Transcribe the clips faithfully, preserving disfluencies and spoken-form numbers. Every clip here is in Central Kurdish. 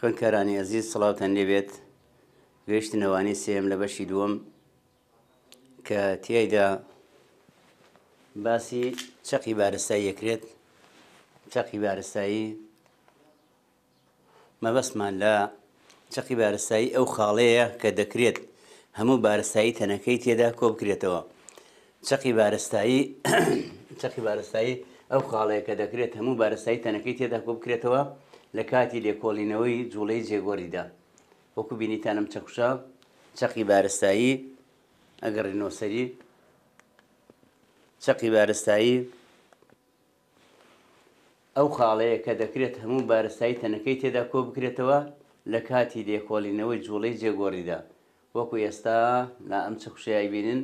خوێندکارانی عەزیز سڵاوتان لێبێت. گەیشتنەوەی سێم لە بەشی دووەم کە تیایدا باسی چەقی بارستایی یەکرێت. چەقی بارستایی مەبەستمان لە چەقی بارستایی ئەو خاڵەیە کە دەکرێت هەموو بارستایی تەنەکەی تێدا کۆ بکرێتەوە. چەقی بارستایی چەقی بارستایی ئەو خاڵەیە کە دەکرێت هەموو بارستایی تەنەکەی تێدا کۆ بکرێتەوە لە کاتی لێکۆڵینەوەی جوڵەی جێگۆڕیدا. وەکو بینیتانم چەقوشە چەقی بارستایی ئەگەڕێنەوە سەری چەقی بارستایی ئەو خاڵەیە کە دەکرێت هەموو بارستایی تەنەکەی تێدا کۆ بکرێتەوە لە کاتی لێکۆڵینەوەی جوڵەی جێگۆڕیدا. وەکو ئێستا لە ئەم چەقوشەیە بینن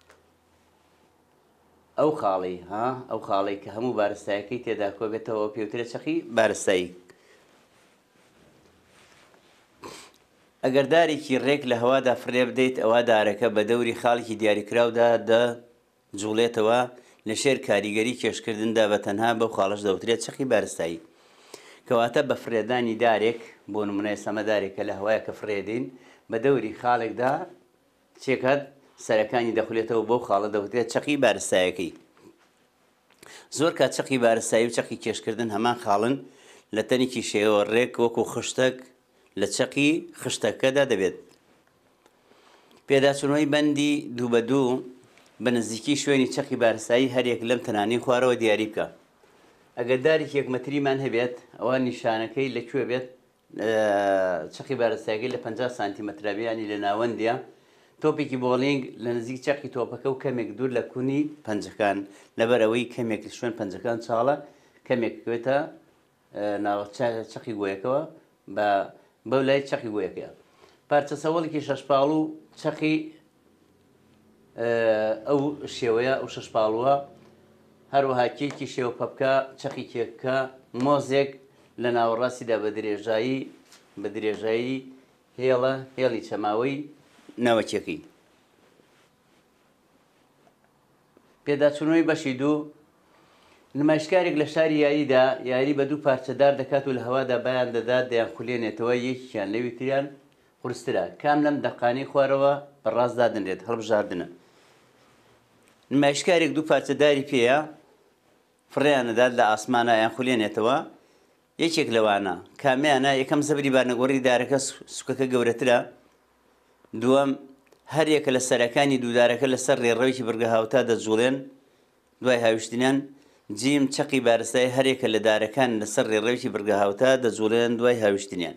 ئەو خاڵی ها ئەو خاڵی کە هەموو بارستایەکەی تێدا کۆ بێتەوە پێوترێت چەقی بارستایی. ئەگەر دارێکی ڕێک لە هەوادا فڕێ بدەیت ئەوە دارەکە بە دەوری خاڵێکی دیاریکراودا دەجوڵێتەوە لە شێر کاریگەری کێشکردندا بە تەنها بەو خاڵش دەوترێت چەقی بارستایی. کەواتە بە فرێدانی دارێک بۆ نمونەی سەمە دارێکە لە هەوایە کە فرێدەین بە دەوری خاڵێکدا چێکات سەرەکانی دەخولێتەوە بۆ خاڵە دەوترێت چەقی بارستایەکەی. زۆر کات چەقی بارستایی و چەقی کێشکردن هەمان خاڵن لە تەنێکی شێوە ڕێک وەکو خشتەک لە چەقی خشتەکەدا دەبێت. پێداچوونەوەی بەندی دوو بە دوو بە نزیکی شوێنی چەقی بارستایی هەرێک لەم تەنانی خوارەوە دیاری بکە. ئەگەر دارێکی یەکمەتریمان هەبێت ئەوە نیشانەکەی لەکوێ بێت چەقی بارستایەکەی لە پەنجا سانتیمەترابیانی لە ناوەندیە تۆپێکی بۆڵینگ لە نزیک چەقی تۆپەکە و کەمێک دوور لە کونی پەنجەکان لەبەرەوەی کەمێک شوێن پەنجەکان چاڵە کەمێک بێتە ناوە چەقی گوۆیەکەوە بە بەو لای چەقی گوۆیەکەیە. پارچە سەوەڵێکی شەشپاڵ و چەقی ئەو شێوەیە ئەو شەشپاڵوە هەروەها کێکی شێوە پەپکە چەقی کێککە مۆزێک لە ناوەڕاستیدا بە درێژایی بە درێژایی هێڵە هێڵی چەماوەی ناوەکیەکەی. پێداچوونەوەی بەشی دوو نمایشکارێک لە شاری یاریدا یاری بە دوو پارچەدار دەکات و لە هەوادا بەیان دەدات دەیان خولێنێتەوە یەکیان لەوی تریان قورسترا کام لەم دەقانەی خوارەوە بەڕاست دادنرێت هەڵبژاردنە. نمایشکارێک دوو پارچەداری پێیە فڕێیان دەدات لە ئاسمانە یان خولێنێتەوە یەکێک لەوانە کامیانە یەکەم زەبری بارنەگۆڕی دارەکە سوکەکە گەورەترە دووەم هەرێکە لە سەرەکانی دوودارەکە لەسەر ڕێڕەوێکی بڕگە هاوتا دەجوڵێن دوای هاویشتنیان جیم چەقی بارستایی هەرێکە لە دارەکان لەسەر ڕێڕەوێکی بڕگە هاوتا دەجوڵێن دوای هاویشتنیان.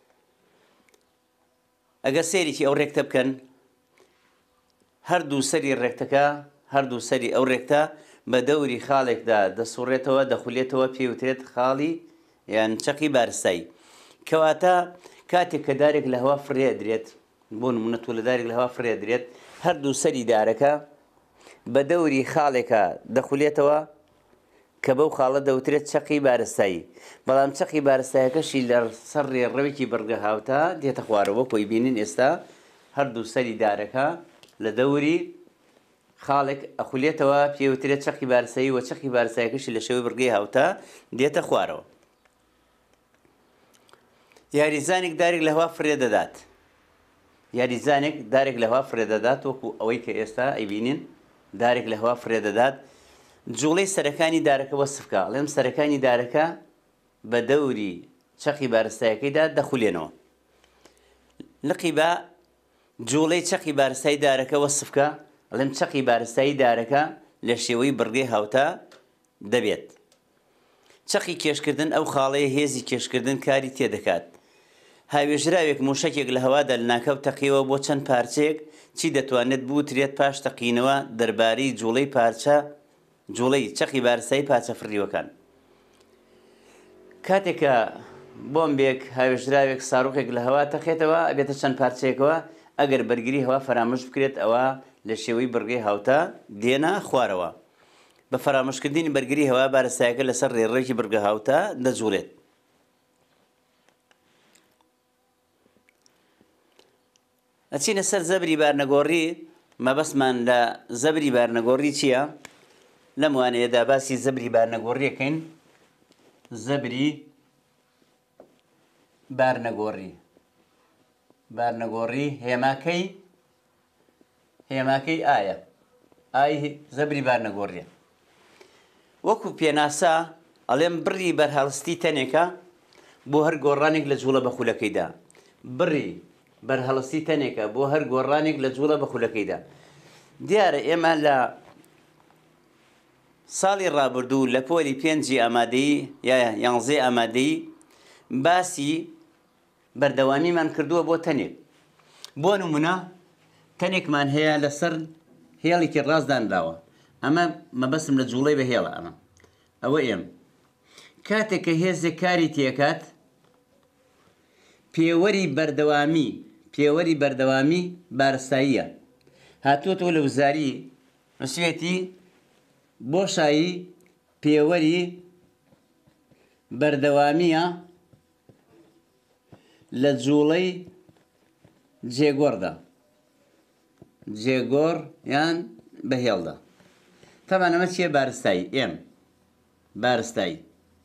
ئەگەر سێریکی ئەو ڕێکتە بکەن هەردوو سەری ڕێکتەکە هەردوو سەری ئەو ڕێکتە بە دەوری خاڵێکدا دەسوڕێتەوە دەخولێتەوە پێوترێت خاڵی یان چەقی بارستایی. کەواتە کاتێک کە دارێک لە هەوا فڕێ درێت بۆ نمونە تۆ لە دارێک لە هەوا فڕێ درێت هەردوو سەری دارەکە بە دەوری خاڵێکە دەخولێتەوە کە بەو خاڵە دەوترێت چەقی بارستایی. بەڵام چەقی بارستایەکەشی لە سەر ڕێڕەوێکی بڕگە هاوتا دێتە خوارەوە کۆی بینین ئێستا هەردوو سەری دارەکە لە دەوری خاڵێک ئەخولێتەوە پێوترێت چەقی بارستایی و چەقی بارستایەکەشی لە شێوەی بڕگەی هاوتا دێتە خوارەوە. یاریزانێک دارێک لە هەوا فڕێ دەدات یاریزانێک دارێک لە هەوا فڕێ دەدات وەکو ئەوەی کە ئێستا ئەیبینین دارێک لە هەوا فڕێ دەدات جوڵەی سەرەکانی دارەکە وەسفکە ئەڵێم سەرەکانی دارەکە بە دەوری چەقی بارستایەکەیدا دەخولێنەوە. لقی بە جوڵەی چەقی بارستایی دارەکە وەسفکە ئەڵێم چەقی بارستایی دارەکە لە شێوەی بڕگەی هاوتا دەبێت. چەقی کێشکردن ئەو خاڵەیە هێزی کێشکردن کاری تێدەکات. هاوێژراوێک موشەکێک لە هەوادا لە ناکەوت تەقیەوە بۆ چەند پارچەیەک چی دەتوانێت بوترێت پاش تەقینەوە دەربارەی جوڵەی پارچە جوڵەی چەقی بارستایی پارچە فڕیوەکان. کاتێکە بۆمبێک هاوێژراوێک ساڕوقێک لە هەوا تەقێتەوە ئەبێتە چەند پارچەیەکەوە ئەگەر بەرگری هەوا فەرامۆش بکرێت ئەوە لە شێوەی بڕگەی هاوتا دێنە خوارەوە. بە فەرامۆشکردنی بەرگری هەوا بارستایەکە لەسەر ڕێڕێکی بڕگە هاوتا دەجوڵێت. ئەچینە سەر زەبری بارنەگۆڕی. مەبەستمان لە زەبری بارنەگۆڕی چییە؟ لەم وانەیەدا باسی زەبری بارنەگۆڕیەکەین. زەبری بارنەگۆڕی بارنەگۆڕی هێماکەی هێماکەی ئایە ئای زەبری بارنەگۆڕیە وەکو پێناسا ئەڵێم بڕی بەرهەڵستی تەنێکە بۆ هەر گۆڕانێک لە جوڵە بە خولەکەیدا بڕی بەرهەڵستی تەنێکە بۆ هەر گۆڕانێک لە جوڵە بە خولەکەیدا دیارە ئێمە لە ساڵی ڕابردوو لە پۆلی پێنجی ئامادەیی یا یانزەی ئامادەیی باسی بەردەوامیمان کردووە بۆ تەنێک بۆ نمونە تەنێکمان هەیە لەسەر هێڵێکی ڕاستدانراوە ئەمە مەبەسم لە جوڵەی بە هێڵە ئەمە ئەوە ئێم کاتێک کە هێزێک کاری تێکات پێوەری بەردەوامی پێوەری بەردەوامی بارستاییە هاتووەتەوە لە وزاری نووسێتی بۆشایی پێوەری بەردەوامیە لە جوڵەی جێگۆڕدا جێگۆڕ یان بەهێڵدا تەمان ئەمە چییە بارستایی ئێم بارستایی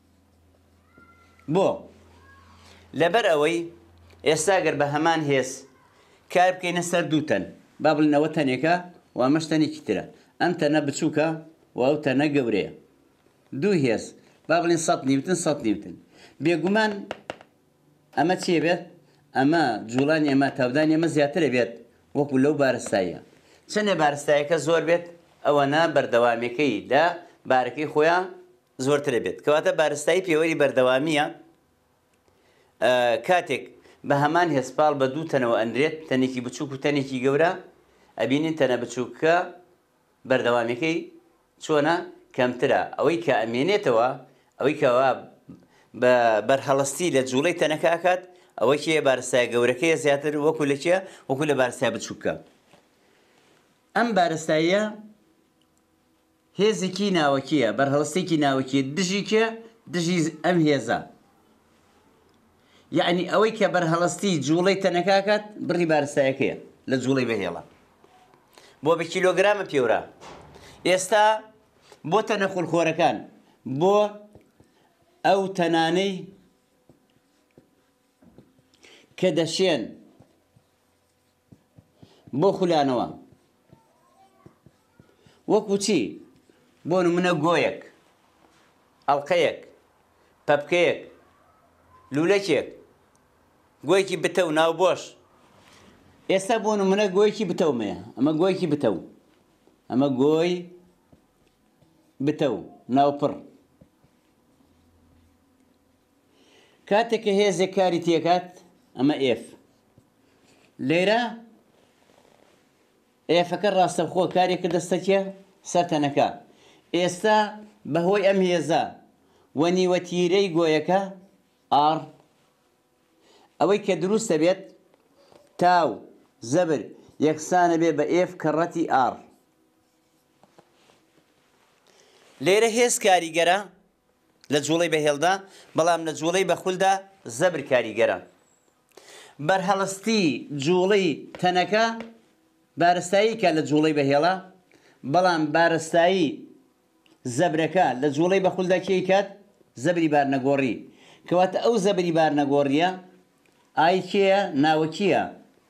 بۆ لەبەر ئەوەی ئێستا گەر بە هەمان هێز کار بکەینە سەر دوو تەن با بڵێن ئەوە تەنێکە و ئەمەش تەنێکی ترە ئەم تەنە بچووکە و ئەو تەنە گەورەیە دوو هێز با بڵێن سەد نیوتن سەد نیوتن بێگومان ئەمە چیە بێت ئەمە جوڵانی ئەمە تاودانی ئەمە زیاترە بێت وەکو لەو بارستاییە چەندە بارستایەکە زۆر بێت ئەوەنە بەردەوامەکەی لە بارەکەی خۆیان زۆرترە بێت کەواتە بارستایی پێوەری بەردەوامیە کاتێک بە هەمان هێزپاڵ بە دوو تەنەوە ئەندرێت تەنێکی بچووک و تەنێکی گەورە ئەبینین تەنە بچووکە بەردەوامەکەی چۆنە کەمترە ئەوەی کە ئەمێنێتەوە ئەوەی کەەوە بە بەرهەڵستی لە جوڵەی تەنەکە ئاکات ئەوەی کێ بارستای گەورەکەیە زیاتر وەکو لە چیە وەکو لە بارستای بچووکە ئەم بارستاییە هێزێکی ناوەکیە بەرهەڵستێکی ناوەکیە دژی کێ دژی ئەم هێزە یعنی ئەوەی کە بەرهەڵستی جوڵەی تەنەکاکات بڕی بارستایەکەیە لە جوڵەی بەهێڵە بۆ بە کیلۆگرامە پێورە ئێستا بۆ تەنە خولخۆرەکان بۆ ئەو تەنانەی کە دەشێن بۆ خولانەوە وەکو چی بۆ نمونە گۆیەک ئەڵقەیەک پەپکەیەک لولەکێک گۆیکی بتە و ناوبۆش ئێستا بۆ نمونە گۆیکی بتەومەیە ئەمە گۆیکی بتەو ئەمە گۆی بتەو ناوپڕ کاتێک کە هێزێک کاری تێکات ئەمە ئێف لێرە ئێفەکە ڕاستەوخۆ کارێکە دەستەکێ سەرتەنەکە ئێستا بەهۆی ئەم هێزە وە نیوەتیرەی گۆیەکە ئار ئەوەی کە دروستە بێت تاو زەبر یەکسانە بێ بە ئێف کەڕەتی ئار لێرە هێز کاریگەرە لە جوڵەی بەهێڵدا بەڵام لە جوڵەی بەخولدا زەبر کاریگەرە بەرهەڵستی جوڵەی تەنەکە بارستایی کە لە جوڵەی بەهێڵە بەڵام بارستایی زەبرەکە لە جوڵەی بەخولدا کێی کات زەبری بارنەگۆڕی کەواتە ئەو زەبری بارنەگۆڕیە ئای کێیە ناوەکیە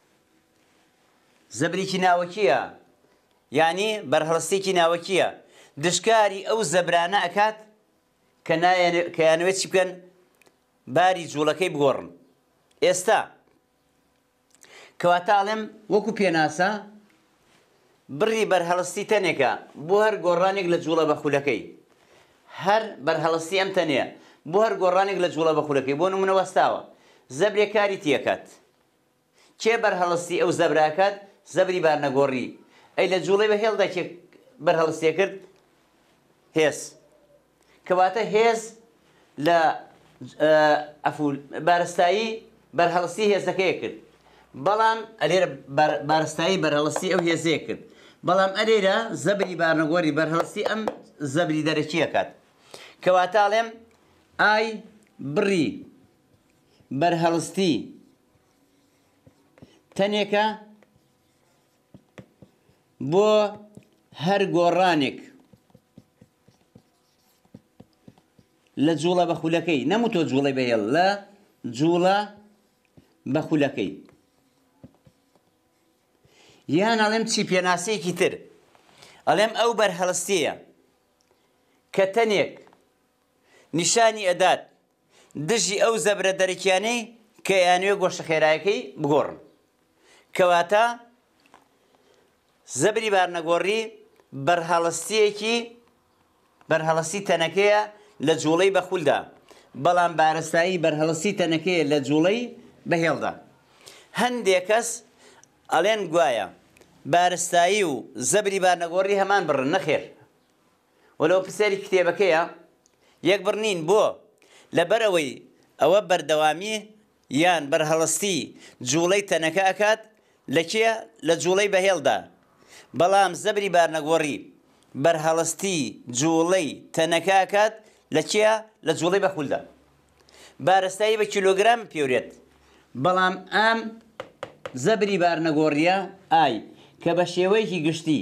زەبرێکی ناوەکیە یعنی بەرهەڵستێکی ناوەکیە دشکاری ئەو زەبرانە ئەکات کە یانوێت چی بکەن باری جوڵەکەی بگۆڕن ئێستا کەواتە ئاڵێم وەکو پێناسە بڕی بەرهەڵستی تەنێکە بۆ هەر گۆڕانێک لە جوڵە بەخولەکەی هەر بەرهەڵستی ئەم تەنەیە بۆ هەر گۆڕانێک لە جوڵە بەخولەکەی بۆ نمونە وەستاوە زەبرێک کاری تێکات کێ بەرهەڵستی ئەو زەبراکات زەبری بارنەگۆڕی ئەی لە جوڵەی بەهێڵدا کێ بەرهەڵستیە کرد هێز کەواتە هێز لە ئەفول بارستایی بەرهەڵستی هێزەکەیە کرد بەڵام ئەلێرە بارستایی بەرهەڵستی ئەو هێزەیە کرد بەڵام ئەلێرە زەبری بارنەگۆڕی بەرهەڵستی ئەم زەبری دەرەکیە کات کەواتە ئاڵێم ئای بڕی بەرهەڵستی تەنێکە بۆ هەر گۆڕانێک لە جوڵە بەخولەکەی نەموتۆ جوڵەی بەهێڵ لە جوڵە بە خولەکەی. یان ئەڵێم چی پێناسەیەکی تر ئەڵێم ئەو بەرهەڵستەیە کە تەنێک نیشانی ئەدات دژی ئەو زەبرە دەرەکیانەی کە یانوێ گۆشە خێرایەکەی بگۆڕن. کەواتە زەبری بارنەگۆڕی بەرهەڵستەیەکی بەرهەڵستی تەنەکەیە لە جوڵەی بەخولدا، بەڵام بارستایی بەرهەڵستی تەنەکەیە لە جوڵەی بەهێڵدا. هەندێک کەس ئەڵێن گوایە بارستایی و زەبری بارنەگۆڕی هەمان بڕن. نەخێر، وەلەو پرسیاری کتێبەکەیە یەک بڕنین بۆ لەبەرەوەی ئەوە بەردەوامی یان بەرهەڵستی جوڵەی تەنەکە ئەکات لە کێ؟ لە جوڵەی بەهێڵدا، بەڵام زەبری بارنەگۆڕی بەرهەڵستی جوڵەی تەنەکە ئەکات لە کێ؟ لە جوڵەی بەخولدا. بارستایی بە کیلۆگرام پێورێت، بەڵام ئەم زەبری بارنەگۆڕیە ئای کە بە شێوەیەکی گشتی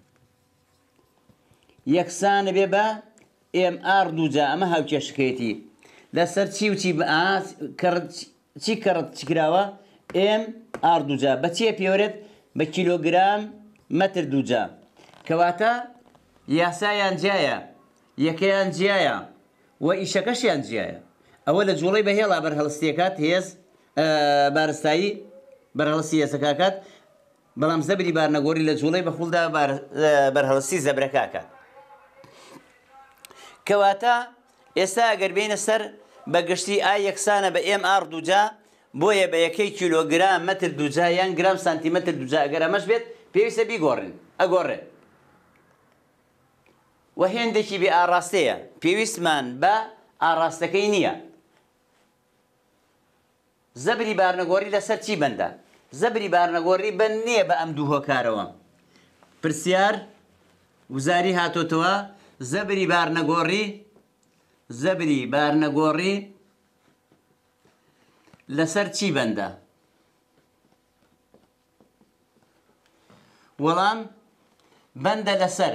یەکسانە بێ بە ئێم ئار دووجا، ئەمە هاوکێشەکەیەتی لەسەر چی و چی چی کەڕەت چکراوە؟ ئێم ئار دووجا بە چێ پێورێت؟ بە کیلۆگرام مەتر دووجا. کەواتە یاسایان جیایە، یەکەیان جیایە و ئیشەکەشیان جیایە. ئەوە لە جوڵەی بەهێڵا بەرهەڵستیەکات هێز بارستایی بەرهەڵستی هێزەکەکات، بەڵام زەبری بارنەگۆڕی لە جوڵەی بەخولدا بەرهەڵستی زەبرەکەکات. کەواتە ئێستا ئەگەر بینە سەر بەگشتی ئای یەکسانە بە ئێم ئار دووجا، بۆیە بە یەکەی کیلۆگرام مەتر دووجا یان گرام سانتیمەتر دووجا ئەگەر ئەمەش بێت پێویستە بیگۆڕین، ئەگۆڕێ. و هێندێکی بێ ئاڕاستەیە پێویستمان بە ئاڕاستەکەی نییە. زەبری بارنەگۆڕی لەسەر چی بەندە؟ زەبری بارنەگۆڕی بەند نییە بە ئەم دوو هۆکارەوە. پرسیار وزاری هاتۆتەوە زەبری بارنەگۆڕی زەبری بارنەگۆڕی لەسەر چی بەندە؟ وەڵام بەندە لەسەر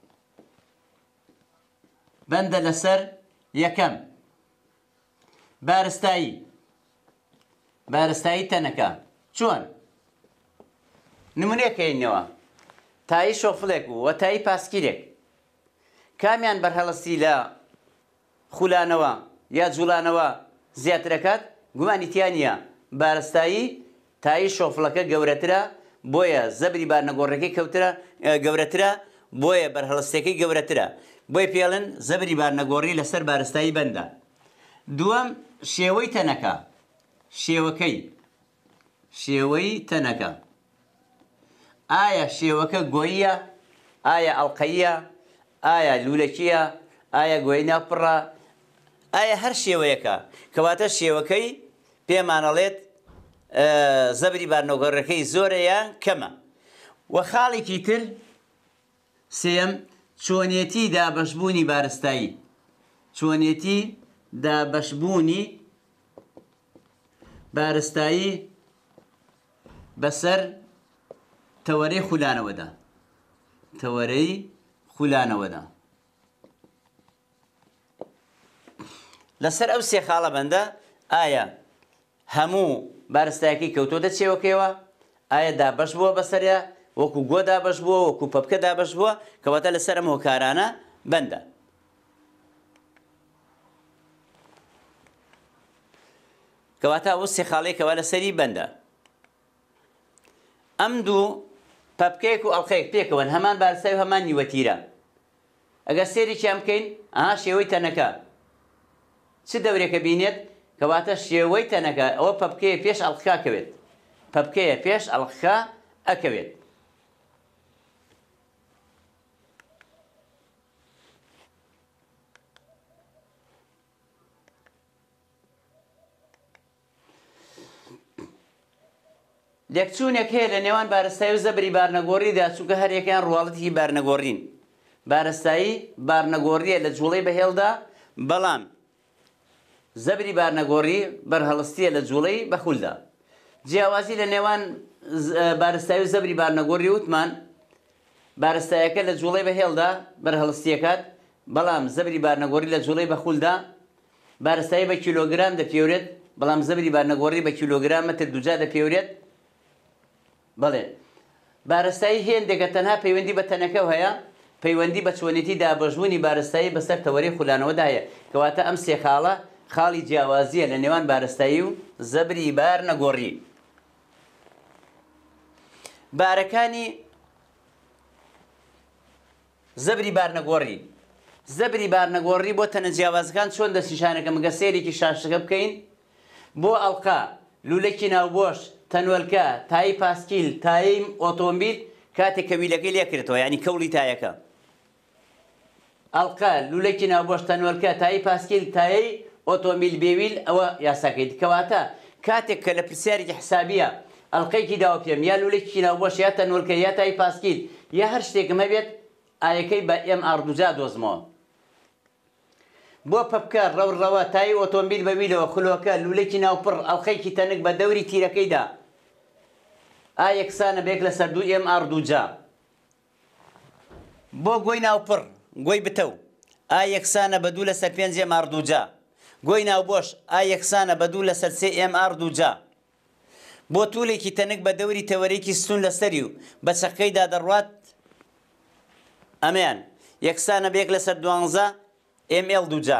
بەندە لەسەر یەکەم بارستایی بارستایی تەنەکە. چۆن؟ نمونەیەکەینەوە تایی شۆفڵێک و وە تایی پاسکیرێک، کامیان بەرهەڵستی لە خولانەوە یا جوڵانەوە زیاترەکات؟ گومانی تیانە بارستایی تایی شۆفڵەکە گەورەترە، بۆیە زەبری بارنەگۆڕەکەی کەوترە گەورەترە، بۆیە بەرهەڵستەکەی گەورەترە، بۆیە پێڵن زەبری بارنەگۆڕی لەسەر بارستایی بەندە. دووەم شێوەی تەنەکە، شێوەکەی شێوەی تەنەکە ئایا شێوەکە گۆییە؟ ئایا ئەڵقەییە؟ ئایا لولەکیە؟ ئایا گۆی ناوپڕە؟ ئایا هەر شێوەیەکە؟ کەواتە شێوەکەی پێمانەڵێت زەبری بارنەگۆڕەکەی زۆرە یان کەمە. و خاڵێکی تر سێم چۆنیەتی دابەشبوونی بارستایی، چۆنیەتی دابەشبوونی بارستایی بەسەر تەوەرەی خولانەوەدا تەوەرەی خولانەوەدا. لەسەر ئەو سێ خاڵە بەندە ئایا هەموو بارستایەکەی کەوتۆتە چێوەکەیەوە؟ ئایا دابەش بووە بەسەریا وەکو گۆ دابەش بووە، وەکو پەپکە دابەش بووە؟ کەواتە لەسەر ئەم هۆکارانە بەندە. کەواتە ئەو سێ خاڵێکەوە لەسەری بەندە. ئەم دوو پەپکەیەک و ئەڵقەیەک پێکەوەن، هەمان بارستای و هەمان نیوەتیرە. ئەگەر سێریان بکەین ئاها شێوەی تەنەکە چ دەورێکە بینێت؟ کەواتە شێوەی تەنەکە ئەوە پەپکەیە پێش ئەڵقا کەوێت، پەپکەیە پێش ئەڵقا ئەکەوێت. لێکچوونێک هەیە لە نێوان بارستایی و زەبری بارنەگۆڕیدا، چونکە هەرێکیان ڕواڵەتی بارنەگۆڕین. بارستایی بارنەگۆڕیە لە جوڵەی بەهێڵدا، بەڵام زەبری بارنەگۆڕی بەرهەڵستیە لە جوڵەی بەخولدا. جیاوازی لە نێوان بارستایی و زەبری بارنەگۆڕی وتمان بارستایەکە لە جوڵەی بەهێڵدا بەرهەڵستیەکات، بەڵام زەبری بارنەگۆڕی لە جوڵەی بەخولدا بارستایی بە کیلۆگرام دەپێورێت، بەڵام زەبری بارنەگۆڕی بە کیلۆگرام مەتر دووجا دەپێورێت. بەڵێ بارستایی هێندێکە تەنها پەیوەندی بە تەنەکەو هەیە، پەیوەندی بە چۆنێتی دابەژبوونی بارستایی بەسەر تەوەرەی خولانەوەدا هەیە، کەواتە ئەم سێ خاڵە خاڵی جیاوازیە لە نێوان بارستایی و زەبری بارنەگۆڕی. بارەکانی زەبری بارنەگۆڕی زەبری بارنەگۆڕی بۆ تەنە جیاوازەکان چۆن دەستنیشانەکە مەگە سێرێکی شاشەکە بکەین بۆ ئەڵقا، لولەکی ناوبۆش، تەنوەلکە، تایی پاسکیل، تایی ئۆتۆمبیل کاتێک کە ویلەکەی لێکردەوە، یعنی کەوڵی تایەکە. ئەڵقا، لولەکی ناوبۆش، تەنوەلکە، تایی پاسکیل، تایی ئۆتۆمبیل بێویل ئەوە یاساکەیت. کەواتە کاتێک کە لە پرسیارێکی حسابیە ئەڵقەیەکی داوە پێم یا لولەکی ناوبۆش یا تەنوەلکە یا تایی پاسکیل یا هەر شتێکم هەبێت ئایەکەی بە ئێم ئار دووجا دۆزمەوە. بۆ پەپکە، ڕەوڕەوە، تایی ئۆتۆمبیل بەویلەوە، خولۆکە، لولەکی ناوپڕ، ئەڵقەیەکی تەنک بە دەوری تیرەکەیدا ئا یەکسانە بێک لەسەر دوو ئێم ئار دووجا. بۆ گۆی ناوپڕ، گۆی بتەو ئا یەکسانە بە دوو لەسەر پێنج ئێم ئار دووجا. گۆی ناوبۆش ئا یەکسانە بە دوو لەسەر سێ ئێم ئار دووجا. بۆ توولێکی تەنک بە دەوری تەوەرەیەکی ستون لەسەری و بە چەقەکەیدا دەڕوات ئەمەیان یەکسانە بێک لەسەر دوانزە ئێم ئێل دووجا.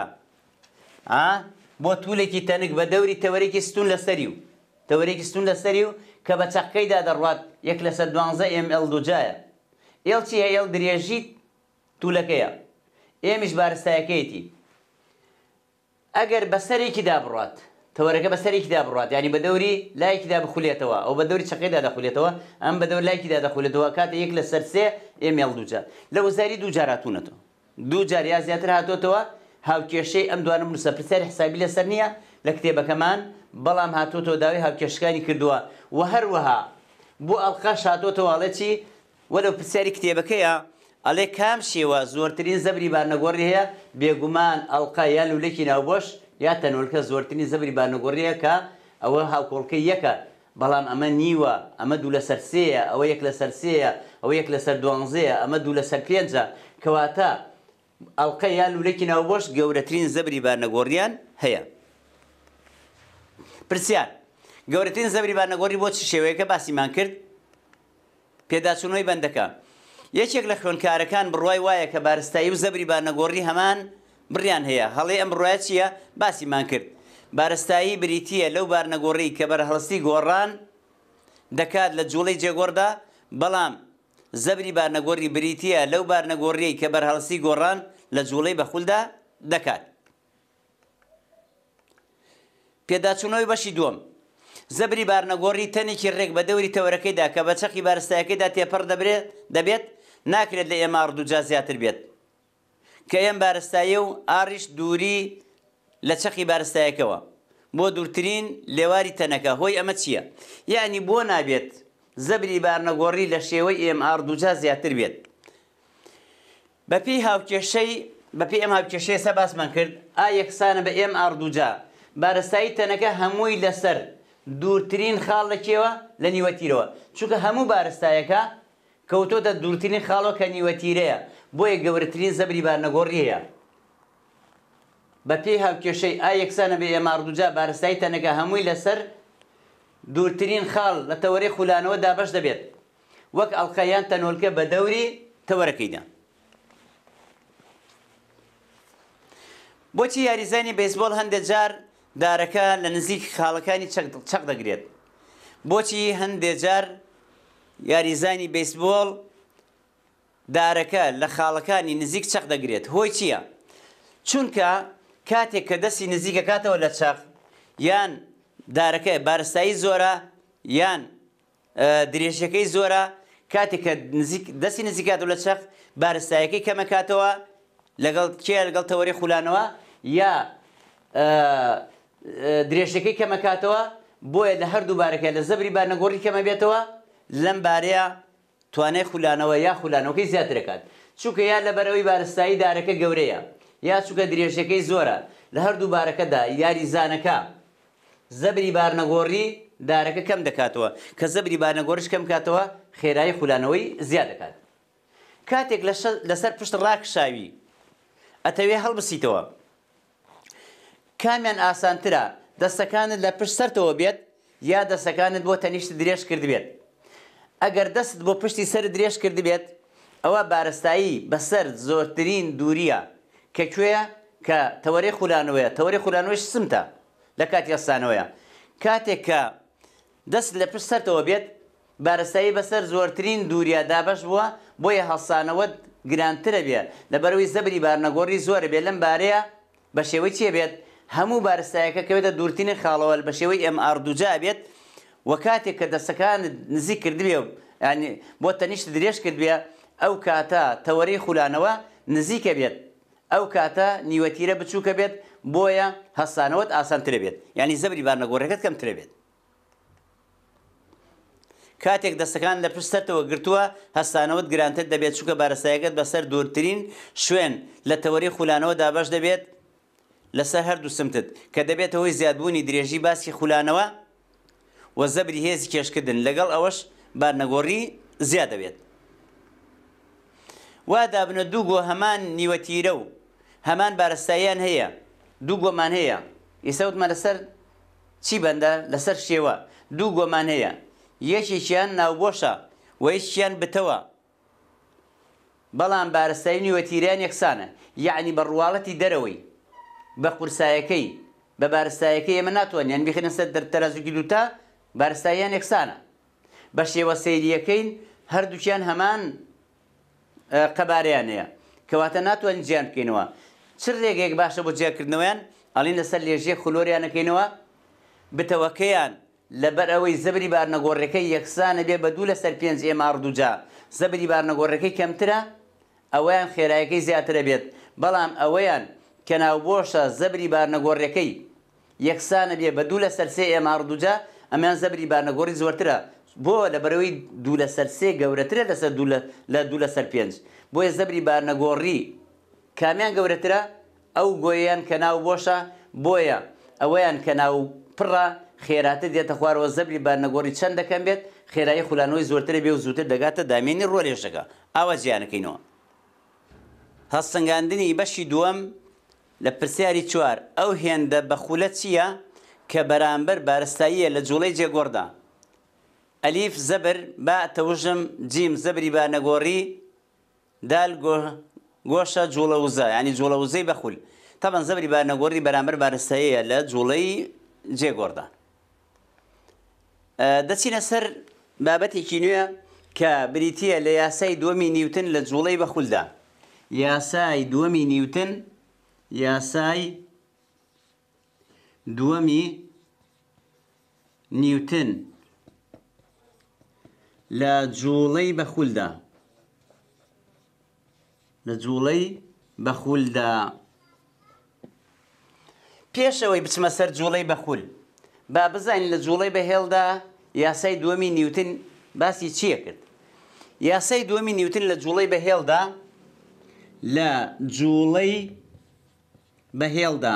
بۆ توولێکی تەنک بە دەوری تەوەرەیەکی ستون لەسەری و تەوەرەیەکی ستون لەسەری و کە بە چەقەکەیدا دەڕوات یەک لەسەر دوانزە ئێم ئێل دووجایە. ئێل چیە؟ ئێل درێژی توولەکەیە، ئێمیش بارستایەکەیەتی. ئەگەر بەسەرێکیدا بڕوات، تەوەرەکە بەسەرێکیدا بڕوات، یعنی بە دەوری لایەکیدا بخولێتەوە، ئەو بە دەوری چەقەکەیدا دەخولێتەوە، ئەم بە دەوری لایەکیدا دەخولێتەوە، کاتە یەک لەسەر سێ ئێم ئێل دووجا. لە وەزاری دوو جار هاتوونەتەوە، دوو جار یا زیاتر هاتوۆتەوە. هاوکێشەی ئەم دوانە بنووسە، پرسیاری حسابی لەسەر نییە لە کتێبەکەمان، بەڵام هاتوۆتەوە داوای هاوکێشەکانی کردووە. و هەروەها بۆ ئەڵقەش هاتوۆتەوە ئەڵێ چی؟ وەلەو پرسیاری کتێبەکەیە ئەڵێ کام شێوە زۆرترین زەبری بارنەگۆڕی هەیە؟ بێگومان ئەڵقە یا لولەکی ناوبۆش یا تەنوەلکە زۆرترین زەبری بارنەگۆڕیە، کە ئەوە هاوکۆڵکەی یەکە، بەڵام ئەمە نیوە، ئەمە دوو لەسەر سێیە، ئەوە یەک لەسەر سێیە، ئەوە یەک لەسەر دوانزەیە، ئەمە دوو لەسەر پێنجە. کەواتە ئەڵقە یا لولەکی ناوبۆش گەورەترین زەبری بارنەگۆڕیان هەیە. پرسیار: گەورەترین زەبری بارنەگۆڕی بۆ چ شێوەیەکە باسیمان کرد؟ پێداچوونەوەی بەندەکە. یەکێک لە خوێندکارەکان بڕوای وایە کە بارستایی و زەبری بارنەگۆڕی هەمان بڕیان هەیە. هەڵێ ئەم بڕوایە چییە؟ باسیمان کرد. بارستایی بریتیە لەو بارنەگۆڕی کە بەرهەڵستی گۆڕان دەکات لە جوڵەی جێگۆڕدا، بەڵام زەبری بارنەگۆڕی بریتیە لەو بارنەگۆڕیەی کە بەرهەڵستی گۆڕان لە جوڵەی بەخولدا دەکات. پێداچوونەوەی بەشی دووەم: زەبری بارنەگۆڕی تەنێکی ڕێک بە دەوری تەوەرەکەیدا کە بە چەقی بارستایەکەیدا تێپەڕ دەبێت ناکرێت لە ئێم ئار دووجا زیاتر بێت، کە ئێم بارستایە و ئاریش دووری لە چەقی بارستایەکەوە بۆ دوورترین لێواری تەنەکە. هۆی ئەمە چییە؟ یعنی بۆ نابێت زەبری بارنەگۆڕی لە شێوەی ئێم ئار دووجا زیاتر بێت. بەپێی هاوکێشەی بەپێی ئەم هاوکێشەیە سە باسمان کرد ئا یەکسانە بە ئێم ئار دووجا. بارستایی تەنەکە هەمووی لەسەر دوورترین خاڵ لە کێوە؟ لە نیوەتیرەوە، چونکە هەموو بارستایەکە کەوتۆتە دوورترین خاڵەوە کە نیوەتیرەیە، بۆیە گەورەترین زەبری بارنەگۆڕی هەیە. بەپێی هاوکێشەی ئا یەکسانە بە ئێم ئار دووجا بارستایی تەنەکە هەمووی لەسەر دوورترین خاڵ لە تەوەرەی خولانەوە دابەش دەبێت، وەک ئەڵقە یان تەنۆلکە بە دەوری تەوەرەکەیدا. بۆچی یاریزانی بەیسبۆڵ هەندێک جار دارەکە لە نزیک خاڵەکانی چەق دەگرێت؟ بۆچی هەندێک جار یاریزانی بەیسبۆڵ دارەکە لە خاڵەکانی نزیک چەق دەگرێت؟ هۆی چییە؟ چونکە کاتێک کە دەستی نزیکە کاتەوە لە چەق، یان دارەکە بارستایی زۆرە یان درێژەکەی زۆرە، کاتێک کە دەستی نزیکاتەوە لە چەق بارستایەکەی کەمە کاتەوە لەگەڵ کێ؟ لەگەڵ تەوەری خولانەوە، یا درێژەکەی کەمە کاتەوە، بۆیە لە هەردوو بارەکە لە زەبری بارنەگۆڕی کەمە بێتەوە، لەم بارەیە توانای خولانەوە یا خولانەوەکەی زیاتر دەکات، چونکە یا لەبەرەوەی بارستایی دارەکە گەورەیە، یا چونکە درێژەکەی زۆرە. لە هەردوو بارەکەدا یاریزانەکە زەبری بارنەگۆڕی دارەکە کەم دەکاتەوە، کە زەبری بارنەگۆڕیش کەم کاتەوە خێرایی خولانەوەی زیاد دەکات. کاتێک لەسەر پشت ڕاکشاوی ئەتەوێ هەڵبسیتەوە، کامیان ئاسانترە؟ دەستەکانت لە پشت سەرتەوە بێت یا دەستەکانت بۆ تەنیشت درێژ کرد بێت. ئەگەر دەست بۆ پشتی سەر درێژ کرد بێت ئەوە بارستایی بەسەر زۆرترین دووریە کە کوێیە کە تەوەرەی خولانەوەیە. تەوەرەی خولانەوەیش سمتە لە کاتی هەستانەوەیە. کاتێک کە دەست لە پشت سەرتەوە بێت بارستایی بەسەر زۆرترین دووریە دابەش بووە بۆیە هەڵسانەوەت گرانترە بێت لەبەرەوەی زەبری بارنەگۆڕی زۆرە بێت. لەم بارەیە بە شێوەی چێ بێت هەموو بارستایەکە کەوێتە دوورترین خاڵەوە بە شێوەی ئەم ئار دووجا بێت و کاتێک کە دەستەکانت نزیک کردبێ ینی بۆ تەنیشت درێژ کردبێ ئەو کاتە تەوەرەی خولانەوە نزیکە بێت، ئەو کاتە نیوەتیرە بچووکە بێت بۆیە هەستانەوەت ئاسانترە بێت، یعنی زەبری بارنەگۆڕەکەت کەمترە بێت. کاتێک دەستەکان لە پشت سەرتەوە گرتووە هەستانەوەت گرانتر دەبێت چونکە بارستایەکەت بەسەر دوورترین شوێن لە تەوەرەی خولانەوە دابەش دەبێت لەسەر هەردوو سمتت کە دەبێت هۆی زیادبوونی درێژی باسی خولانەوە و زەبری هێزی کێشکردن لەگەڵ ئەوەش بارنەگۆڕی زیاد دەبێت. وا دابنە دوو گۆ هەمان نیوەتیرە و هەمان بارستاییان هەیە، دوو گۆمان هەیە. ئێستا وتمان لەسەر چی بەندە لەسەر شێوە دوو گۆمان هەیە، یەکێکیان ناوبۆشە و یەکیان بتەوە، بەڵام بارستایی نیوەتیریان یەکسانە، یعنی بە ڕواڵەتی دەرەوەی بە قورسایەکەی بە بارستایەکەی ئێمە ناتوانین بخێنە سەر تەرازوکی دووتا بارستاییان یەکسانە. بە شێوە سەیریەکەین هەردووکیان هەمان قەبارەیان هەیە کەواتە ناتوانین جیان بکەینەوە. چ ڕێگەیەک باشە بۆ جیاکردنەوەیان؟ ئەڵین لەسەر لێژێ خلۆریانەکەینەوە، بتەوەکەیان لەبەر ئەوەی زەبری بارنەگۆڕەکەی یەکسانە بێ بە دوو لەسەر پێنج ئێم ئار دووجا زەبری بارنەگۆڕەکەی کەمترە ئەوەیان خێرایەکەی زیاترە بێت، بەڵام ئەوەیان کە ناوبۆشە زەبری بارنەگۆڕەکەی یەکسانە بێ بە دوو لەسەر سێ ئێم ئار دووجا ئەمیان زەبری بارنەگۆڕی زۆرترە بۆ لەبەرەوەی دوو لەسەر سێ گەورەترە لەسەر لە دوو لەسەر پێنج بۆیە زەبری بارنەگۆڕی کامیان گەورەترە؟ ئەو گۆیان کە ناوبۆشە، بۆیە ئەوەیان کە ناو پڕە خێراتە دێتە خوارەوە زەبری بارنەگۆڕی چەند دەکەم بێت خێرایی خولانەوەی زۆرترە بێ و زووتر دەگاتە دامێنی ڕۆلێژەکە. ئاوا جیانەکەینەوە. هەڵسەنگاندنی بەشی دووەم لە پرسیاری چوار ئەو هێندە بەخولە چییە کە بەرامبەر بارستاییە لە جوڵەی جێگۆڕدا؟ ئەلیف زەبر، با تەوژم، جیم زەبری بارنەگۆڕی، دال گۆشە جوڵەوزە ینی جوڵەوزەی بەخول. تەبەن زەبری بارنەگۆڕی بەرامبەر بارستاییە لە جوڵەی جێگۆڕدا. دەچینە سەر بابەتێکی نوێە کە بریتیە لە یاسای دووەمی نیوتن لە جوڵەی بەخولدا. یاسای دووەمی نیوتن یاسای دووەمی نیوتن لە جوڵەی بەخولدا لە جوڵەی بەخولدا. پێشەوەی بچمە سەر جوڵەی بەخول با بزانین لە جوڵەی بەهێڵدا یاسای دووەمی نیوتن باسی چییە کرد؟ یاسای دووەمی نیوتن لە جوڵەی بەهێڵدا لە جوڵەی بەهێڵدا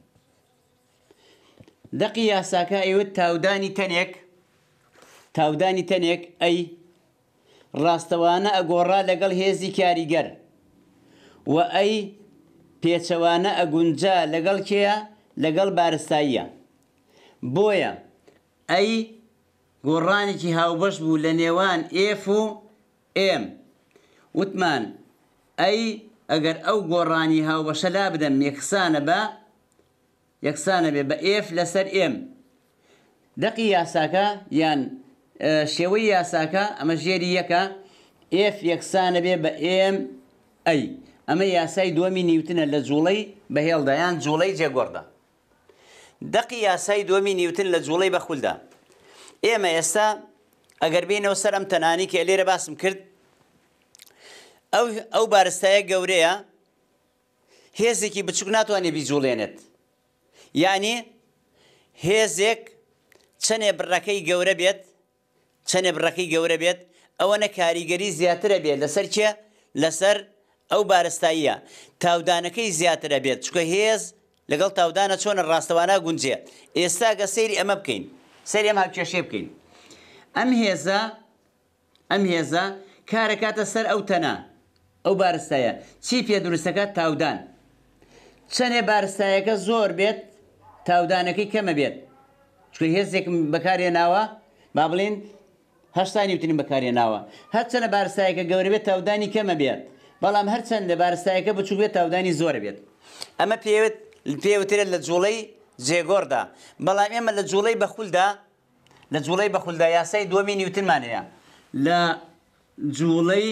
دەقی یاساکە ئەیوت تاودانی تەنێک تاودانی تەنێک ئەی ڕاستەوانە ئەگۆڕا لەگەڵ هێزی کاریگەر و ئەی پێچەوانە ئەگونجا لەگەڵ کێیە؟ لەگەڵ بارستاییە. بۆیە ئەی گۆڕانێکی هاوبەش بوو لە نێوان ئێف و ئێم. وتمان ئەی ئەگەر ئەو گۆڕانی هاوبەشە لا بدەم یەکسانە بە یەکسانە بێ بە ئێف لەسەر ئێم. دەقی یاساکە یان شێوەی یاساکە ئەمە ژێری یەکە، ئێف یەکسانە بێ بە ئێم ئەی. ئەمە یاسای دووەمی نیوتنە لە جوڵەی بەهێڵدا یان جوڵەی جێگۆڕدا. دەقی یاسای دووەمی نیوتن لە جوڵەی بەخولدا. ئێمە ئێستا ئەگەر بینەوە سەر ئەم تەنانی کە لێرە باسم کرد ئەو ئەو بارستایە گەورەیە هێزێکی بچووک ناتوانێ بیجوڵێنێت، یعنی هێزێک چەنێ بڕەکەی گەورە بێت چەنێ بڕەکەی گەورە بێت ئەوەنە کاریگەری زیاترە بێت لەسەر کێ؟ لەسەر ئەو بارستاییە. تاودانەکەی زیاترە بێت چکە هێز لەگەڵ تاودانە چۆنە ڕاستەوانە گونجێ. ئێستا گە سەیری ئەمە بکەین، سەیری ئەم هاوکێشێ بکەین. ئەم هێزە ئەم هێزە کارەکاتە سەر ئەو تەنە ئەو بارستایە چی پێ دروستەکە؟ تاودان. چەنێ بارستایەکە زۆر بێت تاودانەکەی کەمە بێت چکە هێزێکم بەکارهێناوە با بڵێن هەشتا نیوتنی بەکارهێناوە هەرچەندە بارستایەکە گەورە بێت تاودانی کەمە بێت بەڵام هەرچەندە بارستایەکە بچوو بێت تاودانی زۆرە بێت ئەمە پێوت پێوترێت لە جوڵەی جێگۆڕدا بەڵام ئێمە لە جوڵەی بەخولدا لە جوڵەی بەخولدا یاسای دووەمی نیوتنمان هەیە لە جوڵەی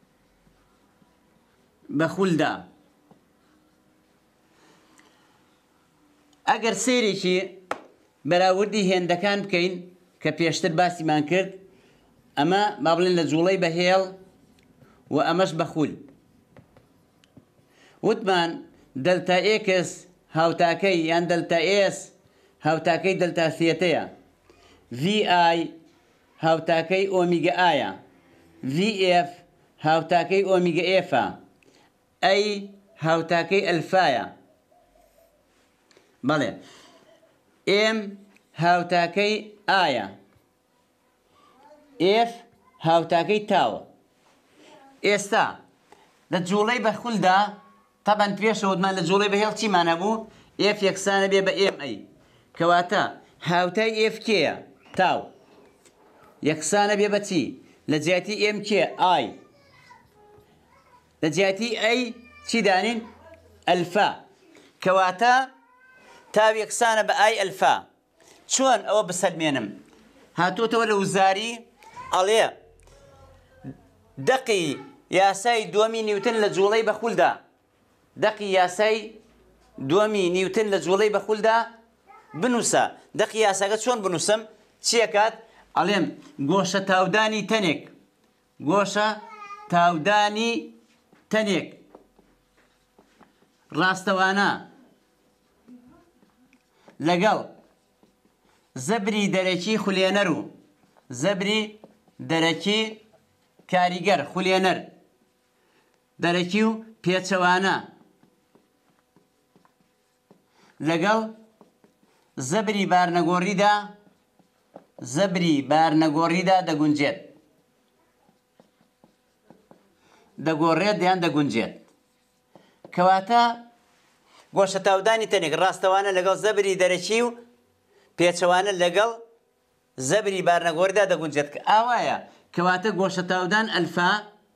بەخولدا ئەگەر سێرێکی بەراوردی هێندەکان بکەین کە پێشتر باسیمان کرد ئەمە با بڵێن لە جوڵەی بەهێڵ و ئەمەش بەخول وتمان دلتا ئێکس هاوتاکەی یان دلتا ئێس هاوتاکەی دلتا سێتەیە ڤی ئای هاوتاکەی ئۆمیگە ئایە ڤی ئێف هاوتاکەی ئۆمیگە ئێفە ئەی هاوتاکەی ئەلفایە بەڵێ ئێم هاوتاکەی ئایە ئێف هاوتاکەی تاوە ئێستا لە جوڵەی بەخولدا تەبەن پێشەوتمان لە جوڵەی بەهێڵ چیمان هەبوو ئێف یەکسانە بێ بە ئێم ئەی کەواتە هاوتای ئێف کێیە تاو یەکسانە بێ بە چی لە جیاتی ئێم کێ ئای لە جیاتی ئەی چی دانین ئەلفا کەواتە تاو یەکسانە بە ئای ئەلفا چۆن ئەوە بسەلمێنم هاتوۆتەوە لە وزاری ئەڵێ دەقی یاسای دووەمی نیوتن لە جوڵەی بەخولدا دەقی یاسای دووەمی نیوتن لە جوڵەی بەخولدا بنووسە دەقی یاساکە چۆن بنووسم چیەکات ئەڵێم گۆشە تاودانی تەنێک گۆشە تاودانی تەنێک ڕاستەوانە لەگەڵ زەبری دەرەکی خولێنەر و زەبری دەرەکی کاریگەر خولێنەر دەرەکی و پێچەوانە لەگەڵ زەبری بارنەگۆڕیدا زەبری بارنەگۆڕیدا دەگونجێت دەگۆڕێت یان دەگونجێت کەواتە گۆشە تاودانی تەنێک ڕاستەوانە لەگەڵ زەبری دەرەکی و پێچەوانە لەگەڵ زەبری بارنەگۆڕیدا دەگونجێت کە ئاوایە کەواتە گۆشە تاودان ئەلفا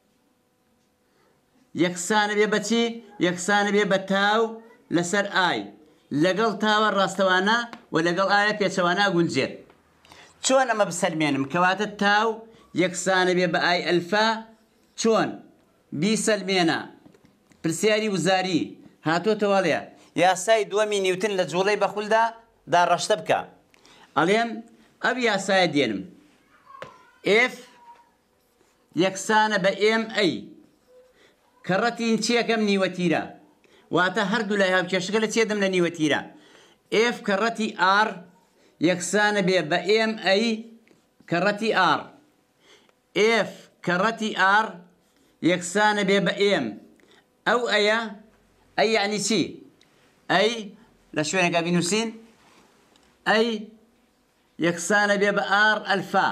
یەکسانە بێ بەچی یەکسانە بێ بە تاو لەسەر ئای لەگەڵ تاوە ڕاستەوانە و لەگەڵ ئایە پێچەوانە گونجێت چۆن ئەمە بسەلمێنم کەواتە تاو یەکسانە بێ بە ئای ئەلفا چۆن بیسەلمێنە پرسیاری وزاری هاتۆتەوەڵێ یاسای دووەمی نیوتن لە جوڵەی بەخولدا داڕەشتە بکە ئەڵێم ئەو یاسایە دێنم ئێف یەکسانە بە ئێم ئەی کەڕەتی چیەکەم نیوەتیرە واتە هەردوو لای هاوکێشەکە لە چێدەم لە نیوەتیرە ئێف کەڕەتی ئار یەکسانە بێ بە ئێم ئەی کەڕەتی ئار ئێف کەڕەتی ئار یەکسانە بێ بە ئێم ئەو ئەیە ئەی یعنی چی ئەی لە شوێنێکە بینووسین ئەی یەکسانە بێ بە ئار ئەلفا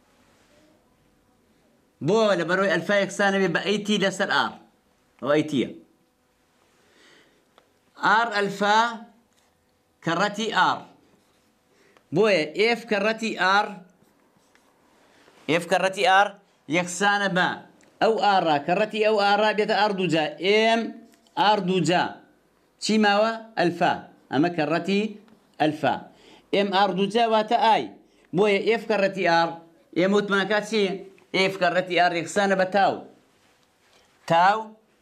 بۆ لە بەرەوەی ئەلفا یەکسانە بێ بە ئەیتی لەسەر ئار ئەو ئەیتیە ئار ئەلفا کەڕەتی ئار بۆیە ئێف کەڕەتی ئار ئێف کەڕەتی ئار یەکسانە بە ئەو ئارا کەڕەتی ئەو ئارا بێتە ئار دووجا ئێم ئار دووجا چی ماوە ئەلفا ئەمە کەڕەتی ئەلفا ئێم ئار دووجا واتە ئای بۆیە ئێف کەڕەتی ئار ئێمە وتمانکات چی ئێف کەڕەتی ئار یەکسانە بە تاو تاو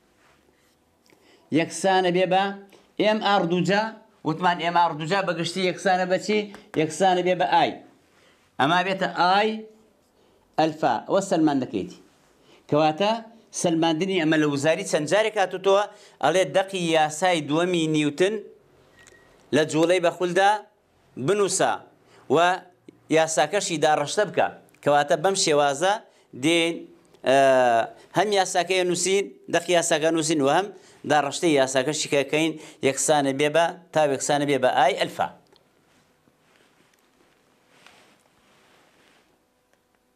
یەکسانە بێ بە ئێم ئار دووجا وتمان ئێم ئار دووجا بەگشتی یەکسانە بە چی یەکسانە بێ بە ئای ئەما بێتە ئای ئەلفا ئەوە سەلمان دەکەیتی کەواتە سەلماندنی ئەمە لە وزاری چەند جارێک هاتوتەوە ئەڵێ دەقی یاسای دووەمی نیوتن لە جوڵەی بەخولدا بنووسە و یاساکەشی داڕەشتە بکە کەواتە بەم شێوازە دێن هەم یاساکەیە نووسین دەقی یاساکە نووسین و هەم داڕەشتەی یاساکەشی کەکەین یەکسانە بێ بە تا یەکسانە بێ بە ئای ئەلفا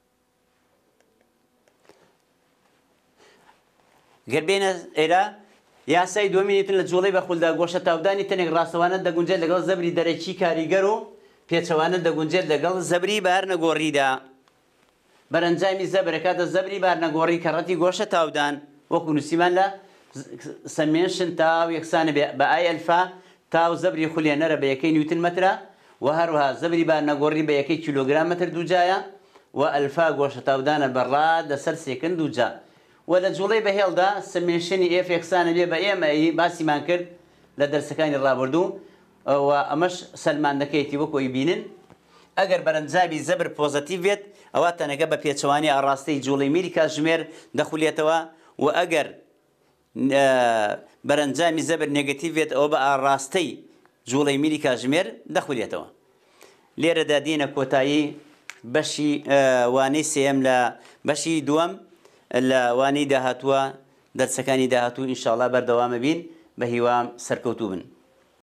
گەر بێنە ئێرە یاسای دومینیتن لە جوڵەی بەخولدا گۆشە تاودانی تەنێک ڕاستەوانە دەگونجێت لەگەڵ زەبری دەرەکی کاریگەر و پێچەوانە دەگونجێت لەگەڵ زەبری بارنەگۆڕیدا. بەرەنجامی زەبر کاتە زەبری بارنەگۆڕی کە ڕەتی گۆشە تاودان وەکو نووسیمان لە سەمێنشن تاو یەکسانە بە ئای ئەلفا تاو زەبری خولێنەرە بە یەکەی نیوتن مەترە و هەروەها زەبری بارنەگۆڕی بە یەکەی کیلۆگرام مەتر دووجایە و ئەلفا گۆشە تاودانە بەڕا لەسەر سێکن دووجا. و لە جوڵەی بەهێڵدا سەمێنشنی ئێف یەکسانە بێ بە ئێمە باسیمان کرد لە دەرسەکانی ڕابردوو و ئەمەش سەلمان دەکەیەتی وەکۆی بینن. ئەگەر بەرەنجامی زەبر پۆزەتیڤ بێت ئەوە تەنەکە بە پێچەوانی ئاڕاستەی جوڵەی میری کاتژمێر دەخولێتەوە و ئەگەر بەرەنجامی زەبر نێگەتیڤ بێت ئەوە بە ئاڕاستەی جوڵەی میری کاتژمێر دەخولێتەوە. لێرەدا دێنە کۆتایی بەشی وانەی سێم لە بەشی دووەم لە وانەی داهاتووە دەرسەکانی داهاتوو ئینشاءڵڵا بەردەوامە بین بە هیوام سەرکەوتوو بن.